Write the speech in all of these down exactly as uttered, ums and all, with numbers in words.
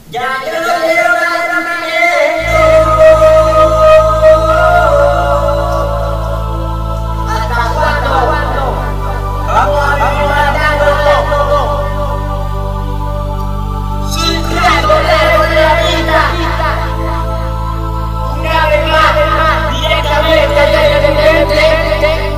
Ya yo no quiero tratamiento. ¿Hasta cuándo? Vamos a vivir matándonos. Sin trato de la vida. Una vez más, directamente desde mi mente.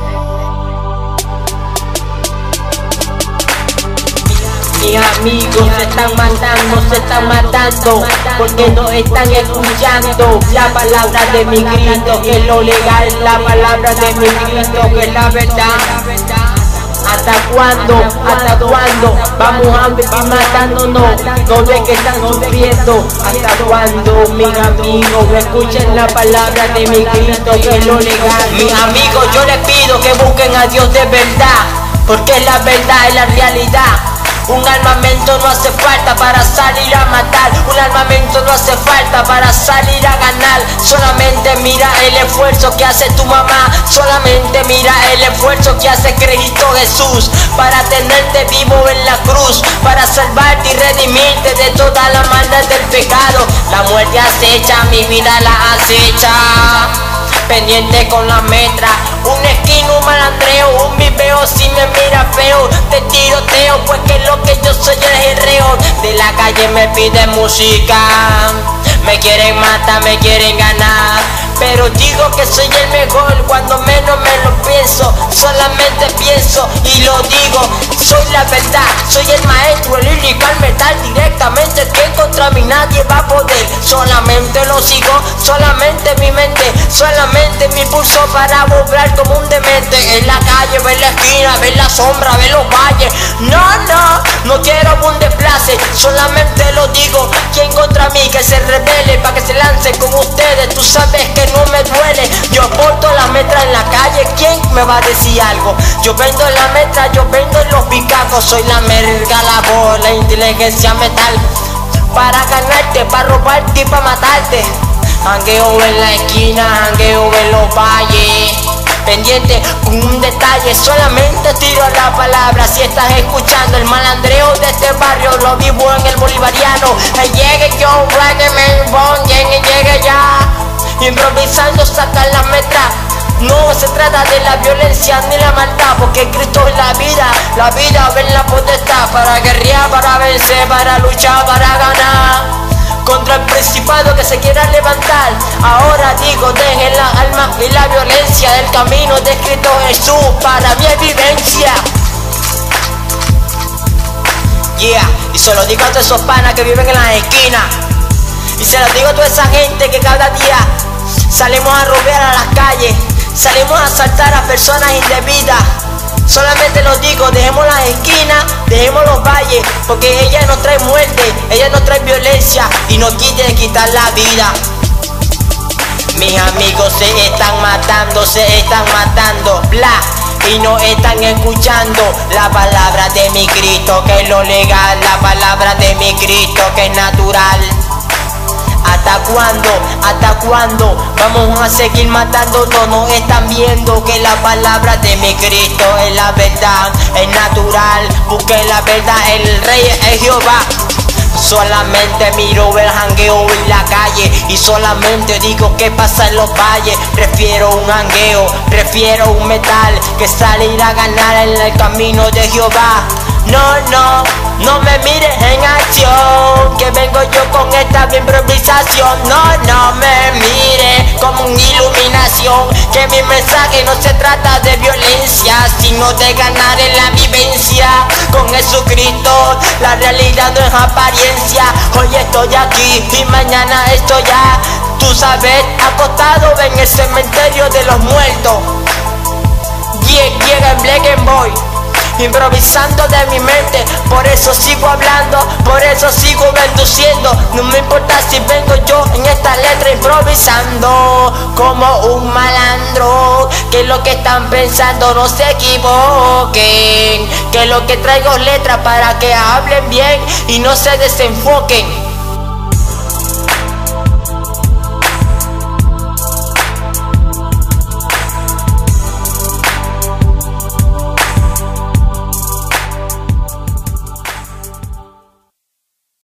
Mis amigos se están matando, se están matando, porque no están escuchando la palabra de mi Cristo, que es lo legal, la palabra de mi Cristo, que es la verdad. ¿Hasta cuándo? ¿Hasta cuándo? Vamos a vivir matándonos, no ven que están sufriendo. ¿Hasta cuándo, mis amigos? Escuchen la palabra de mi Cristo, que es lo legal. Mis amigos, yo les pido que busquen a Dios de verdad, porque la verdad es la realidad. Un armamento no hace falta para salir a matar. Un armamento no hace falta para salir a ganar. Solamente mira el esfuerzo que hace tu mamá. Solamente mira el esfuerzo que hace Cristo Jesús para tenerte vivo en la cruz, para salvarte y redimirte de toda la maldad del pecado. La muerte acecha, mi vida la acecha. Pendiente con la metra, un esquino, un malandreo, un viveo si me mira feo, te tiroteo, pues que lo que yo soy el guerrero. De la calle me piden música, me quieren matar, me quieren ganar, pero digo que soy el mejor cuando menos me lo pienso. Solamente pienso y lo digo, soy la verdad, soy el maestro, el lyrical metal. Directamente que contra mí nadie va a poder. Solamente lo sigo, solamente mi mente, solamente mi pulso para volar como un demente. En la calle, ver la esquina, ver la sombra, ver los valles. No, no, no quiero un desplace, solamente lo digo. Quien contra mí que se revele, pa' que se lance con ustedes. Tú sabes que no me duele, yo porto la metra en la calle. ¿Quién me va a decir algo? Yo vendo en la metra, yo vendo en los picacos. Soy la merga, la voz, la inteligencia metal, para ganarte, para robarte y para matarte. Jangueo en la esquina, jangueo en los valles, pendiente con un detalle, solamente tiro la palabra. Si estás escuchando el malandreo de este barrio, lo vivo en el bolivariano. Hey, llegue yo, me bon, llegue, llegue ya. Improvisando sacan la metra. No se trata de la violencia ni la maldad, porque Cristo es la vida. La vida ven la potestad para guerrear, para vencer, para luchar, para ganar contra el principado que se quiera levantar. Ahora digo, dejen la alma y la violencia del camino de Cristo Jesús para mi vivencia. Yeah, y se lo digo a todos esos panas que viven en las esquinas, y se lo digo a toda esa gente que cada día salimos a robar a las calles, salimos a asaltar a personas indebidas. Solamente lo digo, dejemos las esquinas, dejemos los valles, porque ella nos trae muerte, ella nos trae violencia y nos quiere quitar la vida. Mis amigos se están matando, se están matando, bla, y no están escuchando la palabra de mi Cristo, que es lo legal, la palabra de mi Cristo, que es natural. ¿Hasta cuándo? ¿Hasta cuándo? Vamos a seguir matándonos. No están viendo que la palabra de mi Cristo es la verdad, es natural. Busquen la verdad, el rey es Jehová. Solamente miro el jangueo en la calle y solamente digo que pasa en los valles. Prefiero un jangueo, prefiero un metal, que salir a ganar en el camino de Jehová. No, no, no me mires en acción, que vengo yo con esta improvisación. No, no me mires como una iluminación, que mi mensaje no se trata de violencia, sino de ganar en la vivencia con Jesucristo. La realidad no es apariencia. Hoy estoy aquí y mañana estoy allá, tú sabes, acostado en el cementerio de los muertos. Llega en Black and Boy, improvisando de mi mente, por eso sigo hablando, por eso sigo bendiciendo. No me importa si vengo yo en esta letra improvisando como un malandro, que lo que están pensando no se equivoquen, que lo que traigo es letra para que hablen bien y no se desenfoquen.